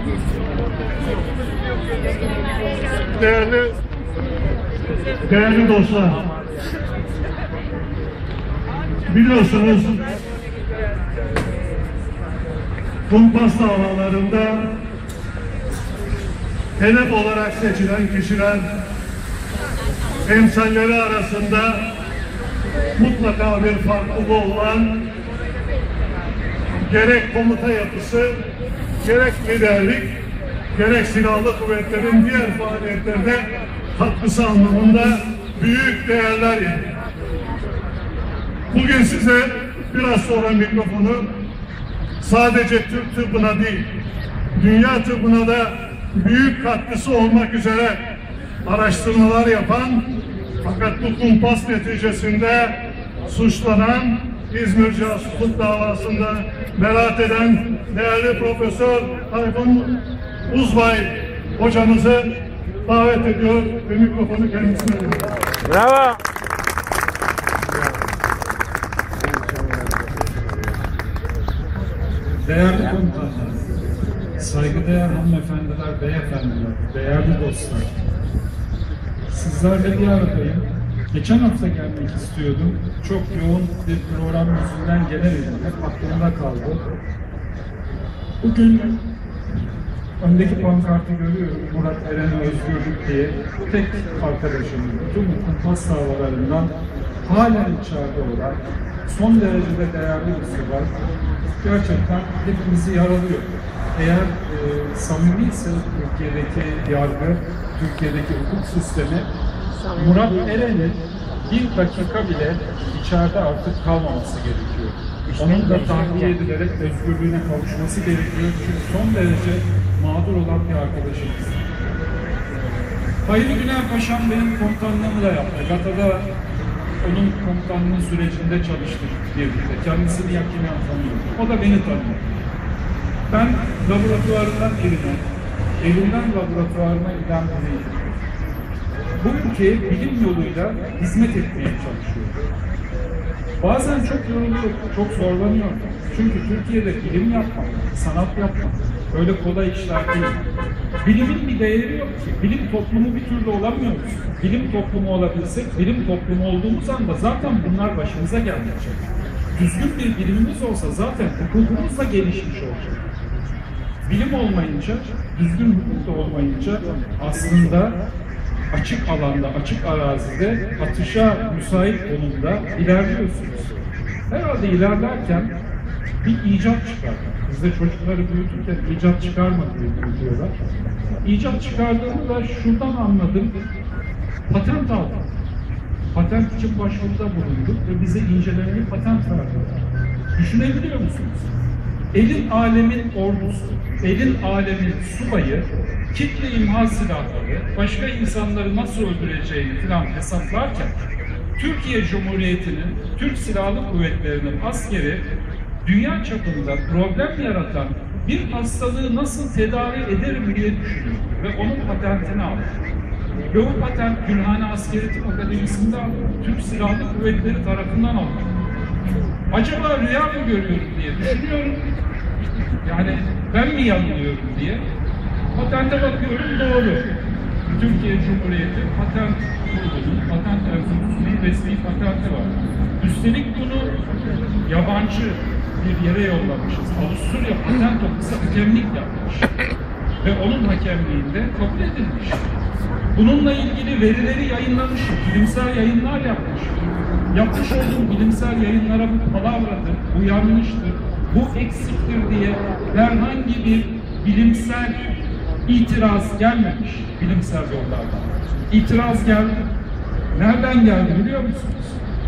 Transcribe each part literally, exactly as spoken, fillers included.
Değerli, değerli dostlar, biliyorsunuz kumpas davalarında hedef olarak seçilen kişiler emsalleri arasında mutlaka bir farklılığı olan gerek komuta yapısı, gerek liderlik, gerek silahlı kuvvetlerin diğer faaliyetlerine katkısı anlamında büyük değerler yedi. Bugün size biraz sonra mikrofonu sadece Türk tıbbına değil, dünya tıbbına da büyük katkısı olmak üzere araştırmalar yapan fakat bu kumpas neticesinde suçlanan, İzmir casusluk davasında beraat eden değerli Profesör Tayfun Uzbay hocamızı davet ediyor ve mikrofonu kendisine veriyor. Bravo. Değerli komutanlar, saygıdeğer hanımefendiler, beyefendiler, değerli dostlar, sizlerle bir aradayım. Geçen hafta gelmek istiyordum. Çok yoğun bir program yüzünden gelemedim. Hep aklımda kaldı. Bugün öndeki pankartı görüyorum. Murat Eren Özgürlük diye tek arkadaşımız. Bütün bu kumpas davalarından halen içeride olan son derecede değerli bir subay. Gerçekten hepimizi yaralıyor. Eğer e, samimi ise Türkiye'deki yargı, Türkiye'deki hukuk sistemi, Murat Eren'in bir dakika bile içeride artık kalmaması gerekiyor. Onun da tahliye edilerek özgürlüğüne kavuşması gerekiyor. Çünkü son derece mağdur olan bir arkadaşımız. Hayri Güner Paşam benim komutanlığımı da yaptı. GATA'da onun komutanlığı sürecinde çalıştık birlikte. Kendisini yakinen tanıyorum. O da beni tanıyor. Ben laboratuvarından evine, evinden laboratuvarına giden biriyim. Bu ülkeye bilim yoluyla hizmet etmeye çalışıyor. Bazen çok yoruluyor, çok zorlanıyor. Çünkü Türkiye'de bilim yapmak, sanat yapmak öyle kolay işler değil. Bilimin bir değeri yok ki. Bilim toplumu bir türlü olamıyoruz. Bilim toplumu olabilsek, bilim toplumu olduğumuz anda zaten bunlar başımıza gelmeyecek. Düzgün bir bilimimiz olsa zaten hukukumuz da gelişmiş olacak. Bilim olmayınca, düzgün hukuk da olmayınca aslında açık alanda, açık arazide atışa müsait konumda ilerliyorsunuz. Herhalde ilerlerken bir icat çıkar. Biz de çocukları büyütürken icat çıkarmak diye büyütüyorlar. İcat çıkardığımı da şuradan anladım. Patent aldım. Patent için başvuruda bulunduk ve bize incelemeli patent verdiler. Düşünebiliyor musunuz? Elin alemin ordusu, elin alemin subayı, kitle imha silahları, başka insanları nasıl öldüreceğini falan hesaplarken, Türkiye Cumhuriyeti'nin, Türk Silahlı Kuvvetleri'nin askeri, dünya çapında problem yaratan bir hastalığı nasıl tedavi ederim diye düşünüyor ve onun patentini aldı. Ve o patent Gülhane Askeri Tıp Akademisi'nde aldı. Türk Silahlı Kuvvetleri tarafından aldı. Acaba rüya mı görüyorum diye düşünüyorum. Yani ben mi yanılıyorum diye. Patente bakıyorum, doğru. Türkiye Cumhuriyeti Patent Kurulu'nun, Patent Enstitüsü'nün resmi patenti var. Üstelik bunu yabancı bir yere yollamışız. Avusturya Patent Ofisi hakemlik yapmış. Ve onun hakemliğinde kabul edilmiş. Bununla ilgili verileri yayınlamış, bilimsel yayınlar yapmış. Yapmış olduğum bilimsel yayınlara bu palavradır, bu yanlıştır, bu eksiktir diye herhangi bir bilimsel itiraz gelmemiş bilimsel yollardan. İtiraz geldi. Nereden geldi biliyor musunuz?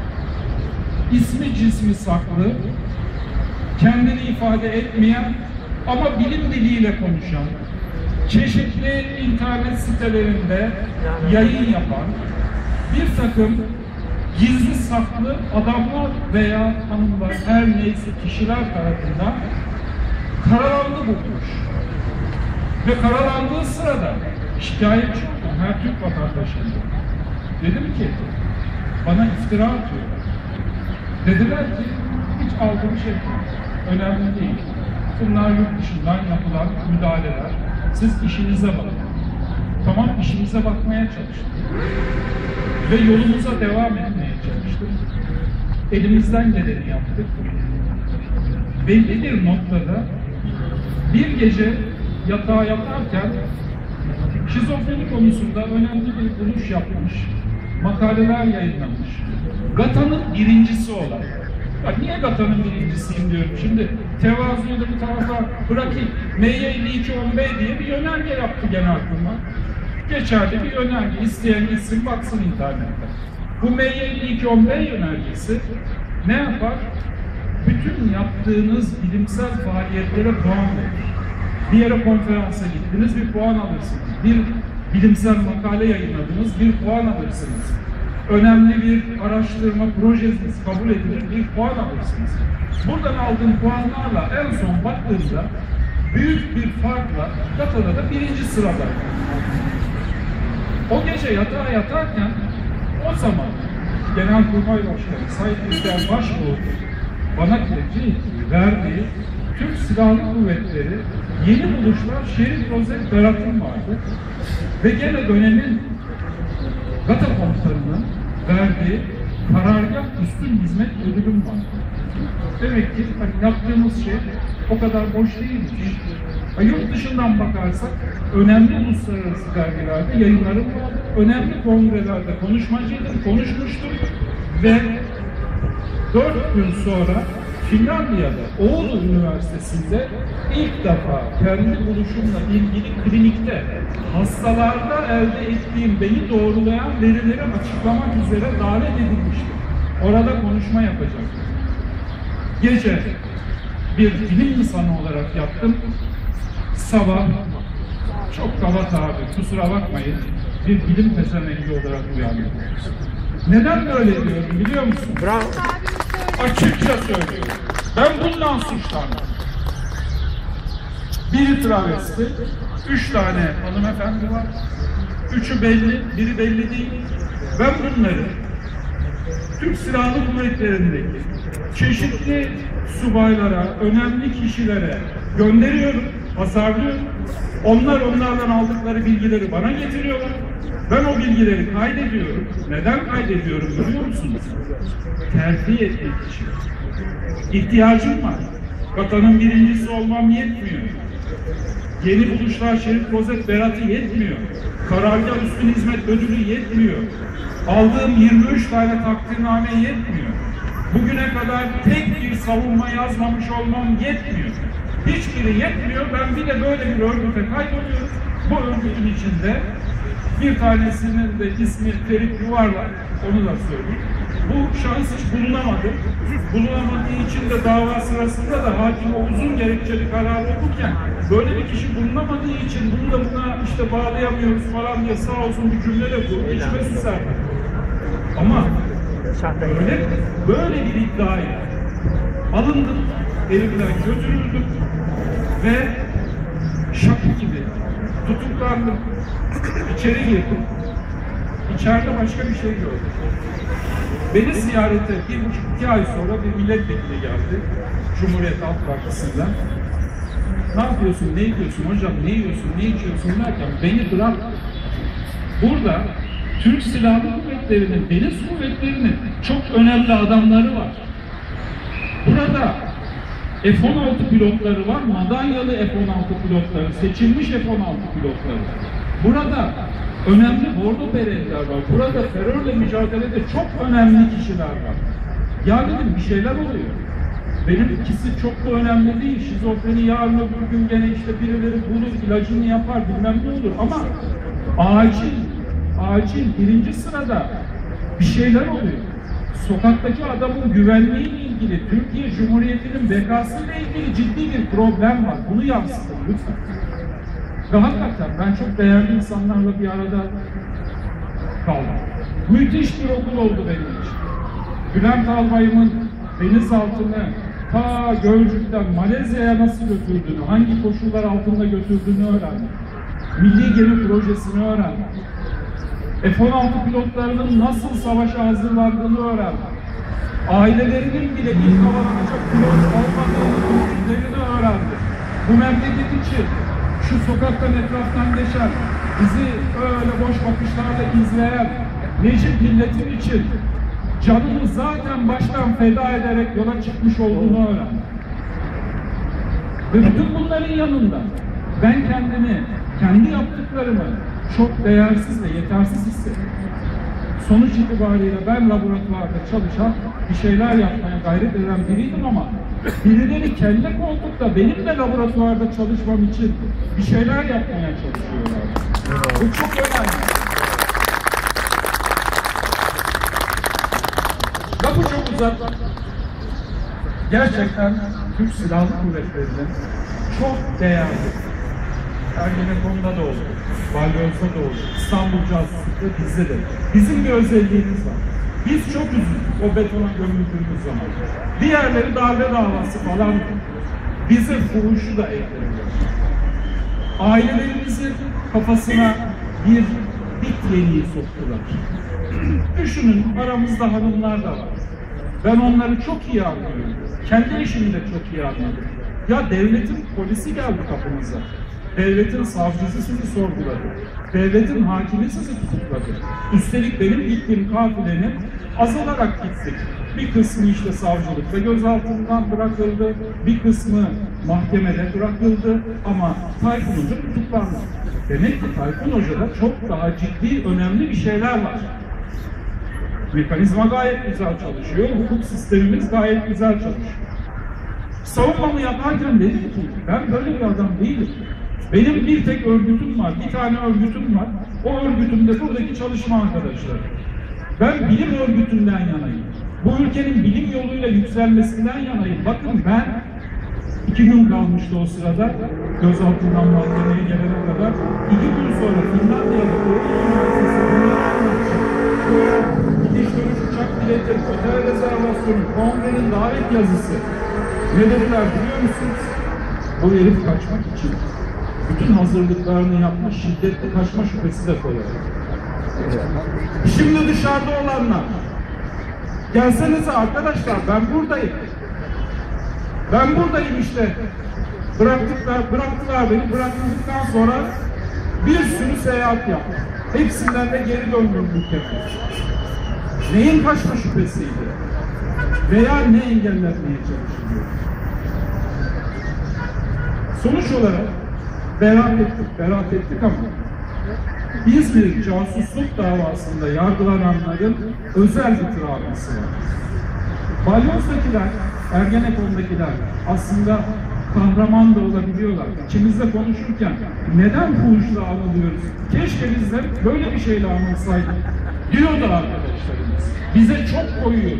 İsmi cismi saklı, kendini ifade etmeyen ama bilim diliyle konuşan, çeşitli internet sitelerinde yayın yapan bir takım gizli saklı adamlar veya hanımlar, her neyse kişiler tarafından karalandı bulmuş. Ve karalandığı sırada şikayetçi oldum her Türk vatandaşıyla. Dedim ki, bana iftira atıyor. Dediler ki, hiç aldığım şey önemli değil. Bunlar yurt dışından yapılan müdahaleler. Siz işinize bakın. Tamam, işimize bakmaya çalıştık. Ve yolumuza devam etmeye çalıştık. Elimizden geleni yaptık. Belli bir noktada bir gece yatağa yatarken şizofreni konusunda önemli bir buluş yapmış, makaleler yayınlamış. GATA'nın birincisi olan. Ya niye GATA'nın birincisiyim diyorum. Şimdi tevazuyu da bir tarafa bırakayım. M Y elli iki on B diye bir yönerge yaptı Genelkurmay. Geçerli bir yönerge. İsteyen gitsin baksın internette. Bu M Y elli iki on B yönergesi ne yapar? Bütün yaptığınız bilimsel faaliyetlere puan verir. Bir yere konferansa gittiniz, bir puan alırsınız. Bir bilimsel makale yayınladınız, bir puan alırsınız. Önemli bir araştırma projeniz kabul edilir, bir puan alırsınız. Buradan aldığım puanlarla en son baktığımda büyük bir farkla GATA'da da birinci sırada. O gece yatağa yatarken o zaman Genelkurmay Başkanı Sayın İlker Başbuğ bana tebliğ verdiği Türk Silahlı Kuvvetleri yeni buluşlar Şerif Rozet Berat'ın vardı. Ve gene dönemin GATA komutanının verdiği karargah üstün hizmet ödülüm vardı. Demek ki hani yaptığımız şey o kadar boş değilmiş. Yurt dışından bakarsak önemli uluslararası dergilerde yayınlarım vardı. Önemli kongrelerde konuşmacıydım, konuşmuştum ve dört gün sonra Finlandiya'da Oulu Üniversitesi'nde ilk defa kendi buluşumla ilgili klinikte hastalarda elde ettiğim beni doğrulayan verileri açıklamak üzere davet edilmiştim. Orada konuşma yapacaktım. Gece bir bilim insanı olarak yaptım. Sabah çok kaba tabi, kusura bakmayın, bir bilim pezevengi olarak uyandım. Neden böyle diyorum biliyor musun? Bravo. Açıkça söylüyorum. Ben bundan suçlandım. Biri travesti, üç tane hanımefendi var. Üçü belli, biri belli değil. Ben bunları Türk Silahlı Kuvvetleri'ndeki çeşitli subaylara, önemli kişilere gönderiyorum, hasarlıyorum. Onlar onlardan aldıkları bilgileri bana getiriyorlar. Ben o bilgileri kaydediyorum. Neden kaydediyorum biliyor musunuz? Terfi etmek için. İhtiyacım var. GATA'nın birincisi olmam yetmiyor. Yeni buluşlar Şerif Rozet Berat'ı yetmiyor. Karargah üstün hizmet ödülü yetmiyor. Aldığım yirmi üç tane takdirname yetmiyor. Bugüne kadar tek bir savunma yazmamış olmam yetmiyor. Hiçbiri yetmiyor. Ben bir de böyle bir örgüte kaydoluyorum. Bu örgütün içinde bir tanesinin de ismi Ferit Yuvarlak, onu da söyleyeyim. Bu şans hiç bulunamadı. Bulunamadığı için de dava sırasında da hakim o uzun gerekçeli kararı okurken böyle bir kişi bulunamadığı için bunu da buna işte bağlayamıyoruz falan diye sağ olsun bir cümle de kurdu. İçime su serdi. Ama böyle, böyle bir iddiayla alındım, elimden götürüldüm ve şaka gibi tutuklandım. İçeri girdim. İçeride başka bir şey gördüm. Beni ziyarete bir buçuk iki ay sonra bir milletvekili geldi. Cumhuriyet Halk Partisi'nden. Ne yapıyorsun, ne yiyorsun hocam, ne yiyorsun, ne içiyorsun derken beni bırak. Burada Türk Silahlı Kuvvetleri'nin, deniz kuvvetlerinin çok önemli adamları var. Burada F on altı pilotları var, madalyalı F on altı pilotları, seçilmiş F on altı pilotları. Burada önemli bordo bereliler var. Burada terörle mücadelede çok önemli kişiler var. Ya dedim bir şeyler oluyor. Benim ikisi çok da önemli değil. Şizofreni yarın öbür gün gene işte birileri bulur, ilacını yapar, bilmem ne olur. Ama acil, acil birinci sırada bir şeyler oluyor. Sokaktaki adamın güvenliğiyle ilgili, Türkiye Cumhuriyeti'nin bekasıyla ilgili ciddi bir problem var. Bunu yansıtın lütfen. Ve hakikaten ben çok değerli insanlarla bir arada kaldım. Müthiş bir okul oldu benim için. Bülent Albay'ımın denizaltını ta Gölcük'ten Malezya'ya nasıl götürdüğünü, hangi koşullar altında götürdüğünü öğrendim. Milli Gemi Projesi'ni öğrendim. F on altı pilotlarının nasıl savaşa hazırlandığını öğrendim. Ailelerinin bile ilk havalanacak pilot olmadığını öğrendim. bu memleket için, şu sokaktan etraftan geçen, bizi öyle boş bakışlarla izleyen Necip milletin için canını zaten baştan feda ederek yola çıkmış olduğunu öğrendim. Ve bütün bunların yanında ben kendimi, kendi yaptıklarımı çok değersiz ve yetersiz hissettim. Sonuç itibariyle ben laboratuvarda çalışan, bir şeyler yapmaya gayret eden biriydim ama birileri kelle koltukta benim de laboratuvarda çalışmam için bir şeyler yapmaya çalışıyorlar. Bu çok önemli. Lafı çok uzak. Gerçekten Türk Silahlı Kuvvetleri'nin çok değerli, Ergenekon'da da oldu, Balyoz'da da oldu, İstanbul Casusluğu'da bizde de. Bizim bir özelliğimiz var. Biz çok üzüldük o betona gömüldüğümüz zaman. Diğerleri darbe davası falan, bize fuhuşu da eklediler. Ailelerimizin kafasına bir bit yeniği soktular. Düşünün, aramızda hanımlar da var. Ben onları çok iyi anlıyorum. Kendi eşimi de çok iyi anladım. Ya devletin polisi geldi kapımıza. Devletin savcısı sizi sorguladı. Devletin hakimi sizi tutukladı. Üstelik benim gittiğim kafilenin azalarak gittik. Bir kısmı işte savcılıkta gözaltından bırakıldı, bir kısmı mahkemede bırakıldı ama Tayfun Hoca tutuklandı. Demek ki Tayfun Hoca'da çok daha ciddi, önemli bir şeyler var. Mekanizma gayet güzel çalışıyor, hukuk sistemimiz gayet güzel çalışıyor. Savunmamı yaparken dedim ki, ben böyle bir adam değilim. Benim bir tek örgütüm var, bir tane örgütüm var. O örgütümde buradaki çalışma arkadaşları. Ben bilim örgütünden yanayım. Bu ülkenin bilim yoluyla yükselmesinden yanayım. Bakın ben iki gün kalmıştı o sırada, gözaltından mahkemeye gelene kadar. İki gün sonra Finlandiya'da Oğuz Üniversitesi'nde gidiş dönüş uçak bileti, otel rezervasyonu, kongrenin davet yazısı. Ne dediler biliyor musunuz? Bu herif kaçmak için bütün hazırlıklarını yapmış, şiddetli kaçma şüphesi de koyar. Şimdi dışarıda olanlar, gelsenize arkadaşlar, ben buradayım. Ben buradayım işte. Bıraktılar, bıraktılar beni, bıraktıktan sonra bir sürü seyahat yaptım. Hepsinden de geri döndüm ülkeme. Neyin kaçma şüphesiydi? Veya ne engellenmeye çalışılıyor? Sonuç olarak beraat ettik, beraat ettik ama İzmir casusluk davasında yargılananların özel bir travması var. Balyoz'dakiler, Ergenekon'dakiler aslında kahraman da olabiliyorlar. İçimizde konuşurken neden fuhuşla anılıyoruz? Keşke biz de böyle bir şeyle anılsaydık diyordu arkadaşlarımız. Bize çok koyuyor.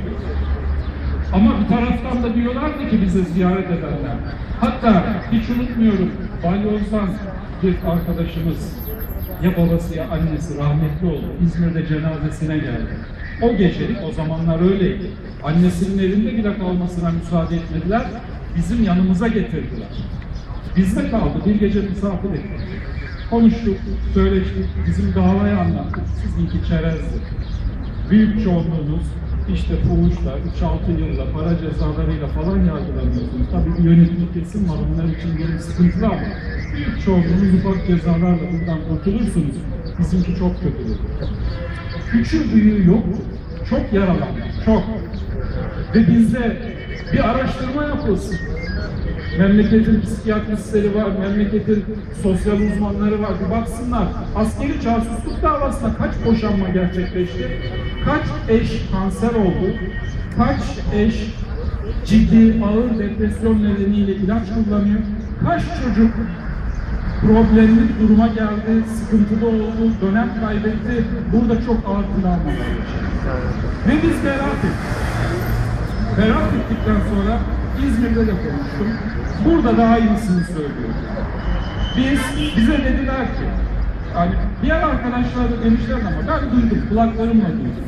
Ama bir taraftan da diyorlardı ki bize ziyaret edenler. Hatta hiç unutmuyorum, Balyoz'dan bir arkadaşımız, ya babası ya annesi rahmetli oldu. İzmir'de cenazesine geldi. O gecelik, o zamanlar öyleydi. Annesinin evinde bile kalmasına müsaade etmediler. Bizim yanımıza getirdiler. Bizde kaldı. Bir gece misafir ettik. Konuştuk, söyleştik. Bizim davayı anlattık. Sizinki çerezdi. Büyük çoğunluğunuz işte fuhuşla, üç altı yılla, para cezalarıyla falan yargılanıyorsunuz. Tabii bir yönetim kesim var. Onlar için benim sıkıntılı ama büyük çoğunluğunuz ufak cezalarla buradan kurtulursunuz. Bizimki çok kötü. Küçük büyüğü yok. Çok yaralandı. Çok. Ve bizde bir araştırma yapılsın. Memleketin psikiyatristleri var, memleketin sosyal uzmanları var. Bir baksınlar. Askeri casusluk davasında kaç boşanma gerçekleşti? Kaç eş kanser oldu? Kaç eş ciddi, ağır depresyon nedeniyle ilaç kullanıyor? Kaç çocuk problemli bir duruma geldi, sıkıntılı oldu, dönem kaybetti? Burada çok ağır travmalar yaşadı. Ve biz beraat ettik. Beraat ettikten sonra İzmir'de de konuştum. Burada daha iyisini söylüyorum. Biz, bize dediler ki, yani diğer arkadaşlar da demişler ama ben duydum, kulaklarımla duydum.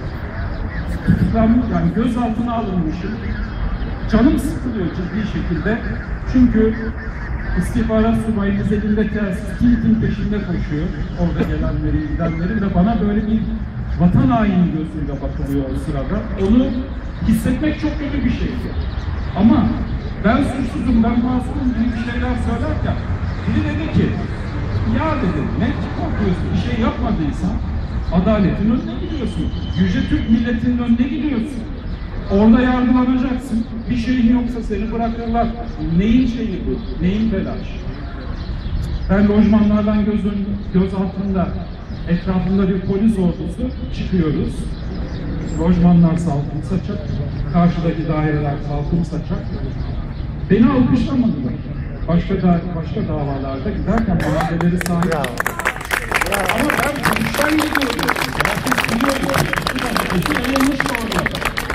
Tutuklanmış, yani gözaltına alınmışım. Canım sıkılıyor ciddi şekilde. Çünkü istihbarat subayımız elinde telsiz, kim kim peşinde koşuyor. Orada gelenlerin, gidenlerin ve bana böyle bir vatan haini gözüyle bakılıyor o sırada. Onu hissetmek çok kötü bir şeydi. Ama ben suçsuzum, ben masumum gibi bir şeyler söylerken biri dedi ki, ya dedi, ne korkuyorsun, bir şey yapmadıysan adaletin önüne gidiyorsun. Yüce Türk milletinin önüne gidiyorsun. Orada yargılanacaksın. Bir şeyin yoksa seni bırakırlar. Neyin şeyi bu? Neyin telaşı? Ben lojmanlardan göz, ön, göz altında, etrafında bir polis ordusu çıkıyoruz. Lojmanlar salkım saçak, karşıdaki daireler salkım saçak. Beni alkışlamadılar. Başka da, başka davalarda giderken mahalleleri sahip. Ama ben polisden gidiyorum. Herkes biliyor. Kesin yanlış orada.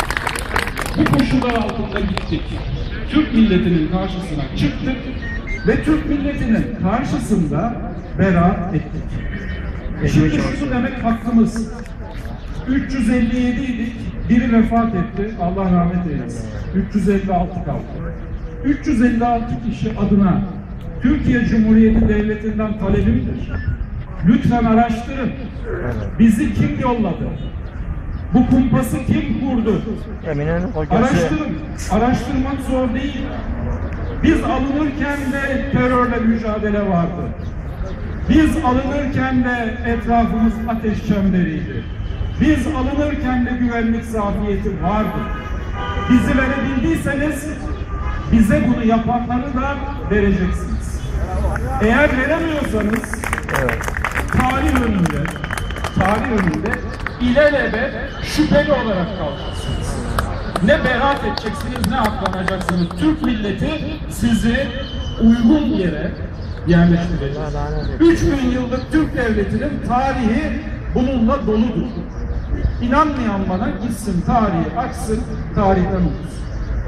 Bu koşullar altında gittik. Türk milletinin karşısına çıktık ve Türk milletinin karşısında beraat ettik. Şimdi şunu demek hakkımız. üç yüz elli yedi idik, biri vefat etti, Allah rahmet eylesin. üç yüz elli altı kaldı. üç yüz elli altı kişi adına Türkiye Cumhuriyeti Devleti'nden talebimdir. Lütfen araştırın. Bizi kim yolladı? Bu kumpası kim kurdu? Araştırın. Araştırmak zor değil. Biz alınırken de terörle mücadele vardı. Biz alınırken de etrafımız ateş çemberiydi. Biz alınırken de güvenlik zafiyeti vardı. Bizi verebildiyseniz bize bunu yapanları da vereceksiniz. Eğer veremiyorsanız evet. tarih önünde tarih önünde ilelebet şüpheli olarak kalacaksınız. Ne beraat edeceksiniz, ne aklanacaksınız. Türk milleti sizi uygun yere yerleştirecek. üç bin yıllık Türk devletinin tarihi bununla doludur. İnanmayan bana gitsin tarihi açsın, tarihten okusun.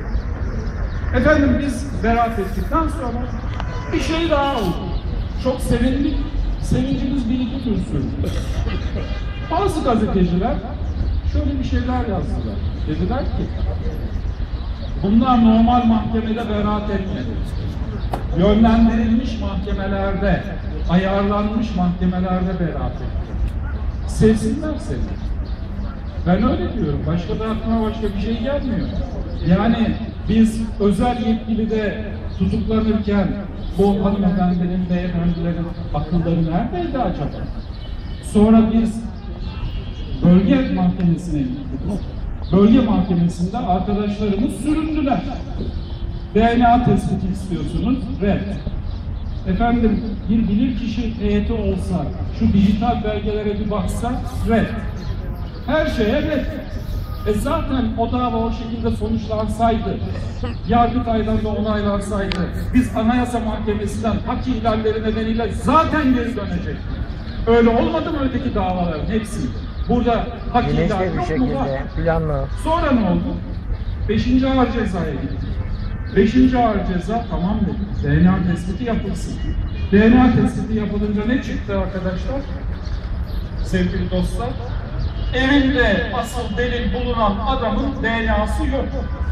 Efendim biz beraat ettikten sonra bir şey daha oldu. Çok sevindik. Sevincimiz bir iki gün sürdü. Bazı gazeteciler şöyle bir şeyler yazdılar. Dediler ki bunlar normal mahkemede beraat etmedi. Yönlendirilmiş mahkemelerde, ayarlanmış mahkemelerde beraat etti. Sevsinler seni. Ben öyle diyorum. Başka da aklıma başka bir şey gelmiyor. Yani biz özel yetkili de tutuklanırken bu hanımefendilerin, beyefendilerin akılları neredeydi acaba? Sonra biz bölge mahkemesine gittik. Bölge mahkemesinde arkadaşlarımız süründüler. D N A tespiti istiyorsunuz, red. Efendim bir bilirkişi heyeti olsa, şu dijital belgelere bir baksa, red. Her şeye red. E zaten o dava o şekilde sonuçlansaydı, Yargıtay'dan da onaylansaydı, biz Anayasa Mahkemesi'nden hak ihlalleri nedeniyle zaten geri dönecektik. Öyle olmadı mı öteki davaların hepsi? Burada hak ihlali yok mu? Var. Planlı. Sonra ne oldu? Beşinci ağır cezaya gittik. Beşinci ağır ceza tamam dedi. D N A tespiti yapılsın. D N A tespiti yapılınca ne çıktı arkadaşlar? Sevgili dostlar, evinde asıl delil bulunan adamın D N A'sı yok.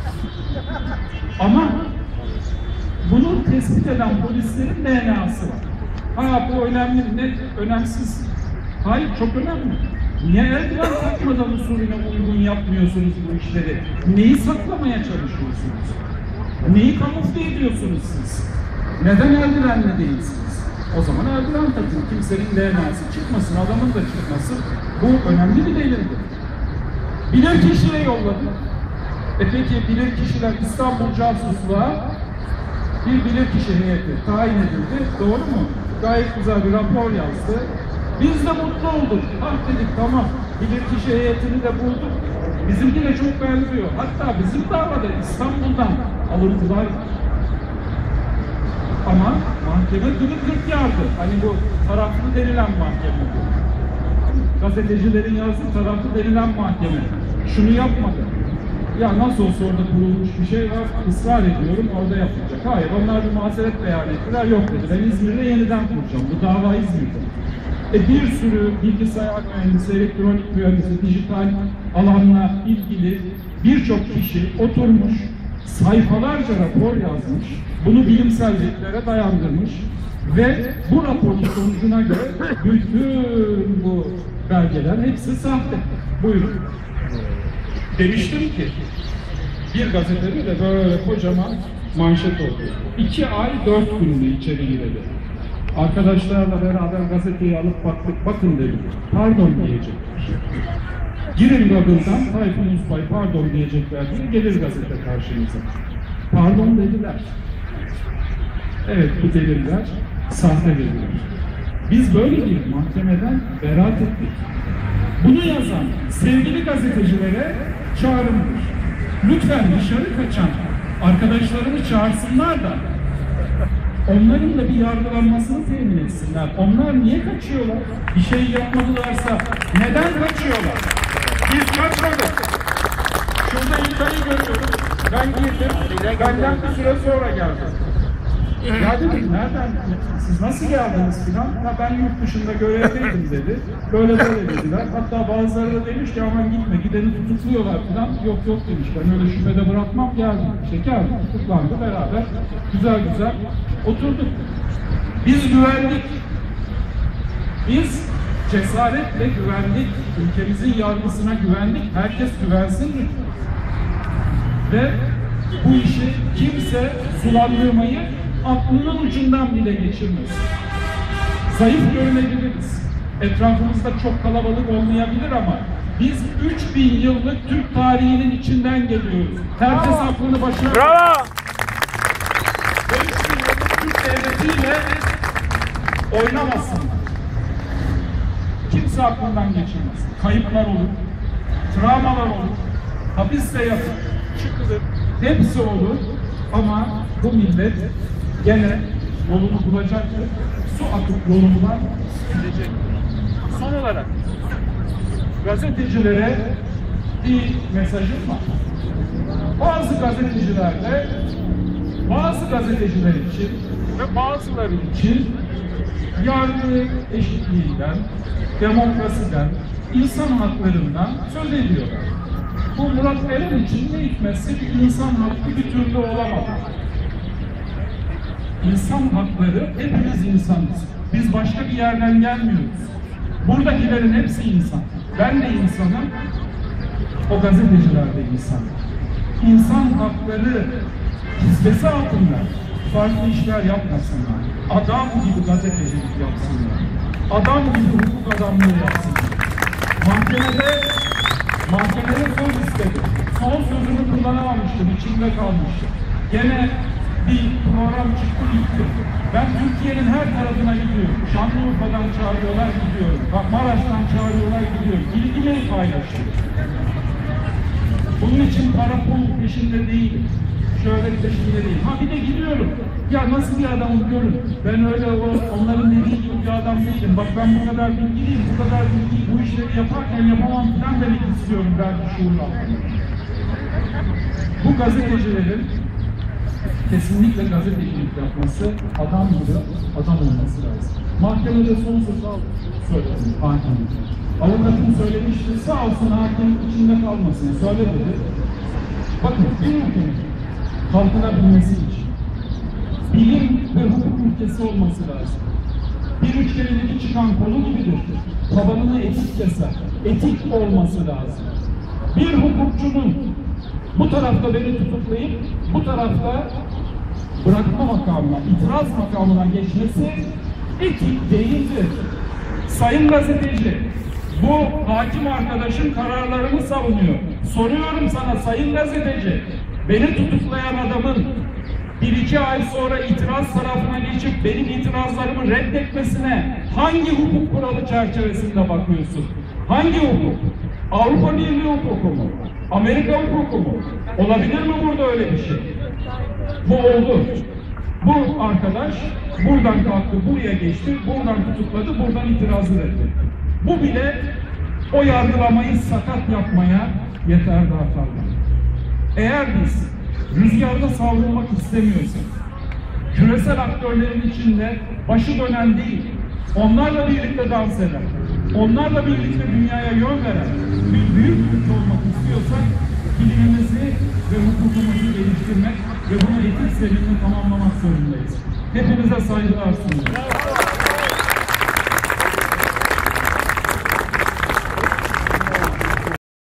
Ama bunu tespit eden polislerin D N A'sı var. Ha bu önemli mi? Ne? Önemsiz. Hayır, çok önemli. Niye eldiven takmadan usulüne uygun yapmıyorsunuz bu işleri? Neyi saklamaya çalışıyorsunuz? Neyi kamufle ediyorsunuz siz? Neden eldivenli değilsiniz? O zaman eldiven takın. Kimsenin D N A'sı çıkmasın, adamın da çıkmasın. Bu önemli bir delildir. Bilirkişiye yolladı. E peki bilirkişiler İstanbul Casusluğa bir bilirkişi heyeti tayin edildi. Doğru mu? Gayet güzel bir rapor yazdı. Biz de mutlu olduk. Ah dedik tamam. Bilirkişi heyetini de bulduk. Bizimki de çok benziyor. Hatta bizim davada İstanbul'dan alıntılar. Ama mahkeme gırık gırık yardı. Hani bu taraflı denilen mahkeme. Gazetecilerin yazdığı taraflı denilen mahkeme. Şunu yapmadı. Ya nasıl olsa orada kurulmuş bir şey var, ısrar ediyorum orada yapılacak. Hayır, onlar bir mazeret beyan ettiler, yok dedi. Ben İzmir'de yeniden kuracağım. Bu dava İzmir'de. E bir sürü bilgisayar mühendisi, elektronik mühendisi, dijital alanla ilgili birçok kişi oturmuş, sayfalarca rapor yazmış, bunu bilimselliklere dayandırmış ve bu raporun sonucuna göre bütün bu belgeler hepsi sahte. Buyurun. Demiştim ki bir gazetede de böyle kocaman manşet oldu. İki ay dört günde içeri girdi. Arkadaşlarla beraber gazeteyi alıp baktık, bakın dedim, pardon diyecekler. Girin Google'dan, Tayfun Uzbay pardon diyecekler diye gelir gazete karşımıza. Pardon dediler. Evet, bu deliller sahte deliller. Biz böyle bir mahkemeden beraat ettik. Bunu yazan sevgili gazetecilere çağrımdır. Lütfen dışarı kaçan arkadaşlarını çağırsınlar da onların da bir yargılanmasını temin etsinler. Onlar niye kaçıyorlar? Bir şey yapmadılarsa neden kaçıyorlar? Biz kaçmadık. Şurada İlkay'ı görüyorum. Ben girdim. Benden bir süre sonra geldim. Ya dedim, nereden, siz nasıl geldiniz filan? Ha, ben yurt dışında görevdeydim dedi. Böyle böyle dediler. Hatta bazıları da demiş ki aman gitme, gideni tutukluyorlar filan. Yok yok demiş, ben öyle şüphede bırakmam, geldim. İşte geldim, tutuklandı, beraber güzel güzel oturduk. Biz güvendik. Biz cesaretle güvendik. Ülkemizin yargısına güvendik. Herkes güvensin mi? Ve bu işi kimse sulandırmayı aklının ucundan bile geçirmez. Zayıf görünebiliriz. Etrafımızda çok kalabalık olmayabilir ama biz üç bin yıllık Türk tarihinin içinden geliyoruz. Herkes aklını başına... Bravo! üç bin yıllık Türk devletiyle oynamasın. Kimse aklından geçirmez. Kayıplar olur, travmalar olur, hapiste yatır, çıkılır, hepsi olur ama bu millet gene yolunu bulacaktır, su atıp yolundan gidecektir. Son olarak gazetecilere bir mesajım var. Bazı gazetecilerde, bazı gazeteciler için ve bazıları için yargı eşitliğinden, demokrasiden, insan haklarından söz ediyorlar. Bu Murat Eren için ne hikmetse bir insan hakkı bir türlü olamadı. İnsan hakları, hepimiz insanız. Biz başka bir yerden gelmiyoruz. Buradakilerin hepsi insan. Ben de insanım, o gazeteciler de insan. İnsan hakları hizmesi altında farklı işler yapmasınlar. Adam gibi gazetecilik yapsınlar. Adam gibi hukuk adamlığı yapsınlar. Mahkemede, mahkemede söz istedi. Son sözünü kullanamamıştım, içimde kalmıştı. Gene bir program çıktı gitti. Ben Türkiye'nin her tarafına gidiyorum. Şanlıurfa'dan çağırıyorlar gidiyorum. Bak Maraş'tan çağırıyorlar gidiyorum. İlgileri paylaşıyorum. Bunun için para pul peşinde değilim. Şöyle bir peşinde değilim. Ha bir de gidiyorum. Ya nasıl bir adamım görün. Ben öyle o, onların dediği gibi bir adam değilim. Bak ben bu kadar bilgiliyim, bu kadar bilgiliyim. Bu işleri yaparken yapamam falan demek istiyorum ben şuurla. Bu gazetecilerin kesinlikle gazetecilik yapması, adam gibi adam olması lazım. Mahkemede son söz söyledim hakim. Avukatım söylemişti, sağ olsun hakim içinde kalmasın, söyle dedi. Bakın bir ülkenin kalkınabilmesi için bilim ve hukuk ülkesi olması lazım. Bir üç kere iki çıkan kolu gibidir. Tabanını etik keser. Etik olması lazım. Bir hukukçunun bu tarafta beni tutuklayıp bu tarafta bırakma makamına, itiraz makamına geçmesi etik değildir. Sayın gazeteci, bu hakim arkadaşın kararlarını savunuyor. Soruyorum sana sayın gazeteci, beni tutuklayan adamın bir iki ay sonra itiraz tarafına geçip benim itirazlarımı reddetmesine hangi hukuk kuralı çerçevesinde bakıyorsun? Hangi hukuk? Avrupa Birliği hukuku mu? Amerika hukuku mu? Olabilir mi burada öyle bir şey? Bu oldu. Bu arkadaş buradan kalktı, buraya geçti, buradan tutukladı, buradan itirazı reddetti. Bu bile o yargılamayı sakat yapmaya yeter daha fazla. Eğer biz rüzgarda savrulmak istemiyorsak, küresel aktörlerin içinde başı dönen değil, onlarla birlikte dans eden, onlarla birlikte dünyaya yön veren bir büyük güç olmak istiyorsak, bilimimizi ve hukukumuzu geliştirmek ve bunu etik zeminle tamamlamak zorundayız. Hepinize saygılar sunuyorum.